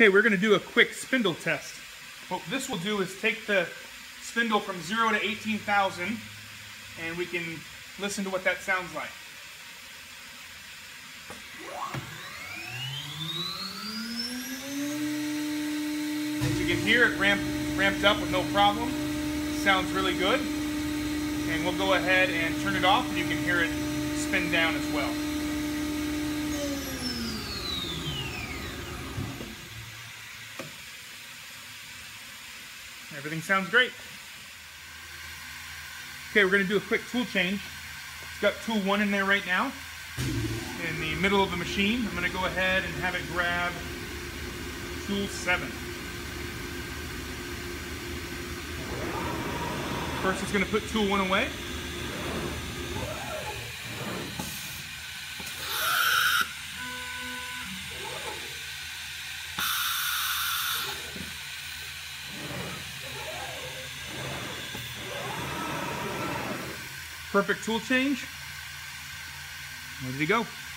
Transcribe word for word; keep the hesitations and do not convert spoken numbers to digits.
Okay, we're going to do a quick spindle test. What this will do is take the spindle from zero to eighteen thousand, and we can listen to what that sounds like. As you can hear, it ramped, ramped up with no problem. Sounds really good. And we'll go ahead and turn it off, and you can hear it spin down as well. Everything sounds great. Okay, we're going to do a quick tool change. It's got tool one in there right now, in the middle of the machine. I'm going to go ahead and have it grab tool seven. First, it's going to put tool one away. Perfect tool change. Ready to go.